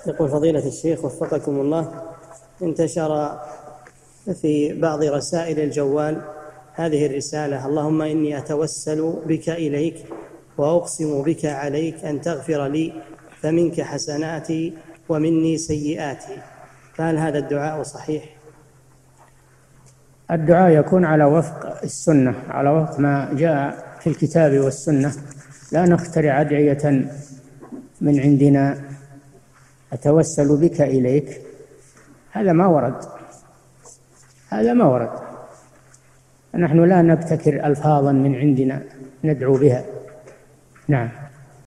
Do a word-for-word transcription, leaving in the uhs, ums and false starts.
يقول فضيلة الشيخ وفقكم الله، انتشر في بعض رسائل الجوال هذه الرسالة: اللهم إني أتوسل بك إليك وأقسم بك عليك أن تغفر لي فمنك حسناتي ومني سيئاتي، فهل هذا الدعاء صحيح؟ الدعاء يكون على وفق السنة، على وفق ما جاء في الكتاب والسنة، لا نخترع أدعية من عندنا. أتوسل بك إليك، هذا ما ورد، هذا ما ورد. نحن لا نبتكر ألفاظا من عندنا ندعو بها. نعم.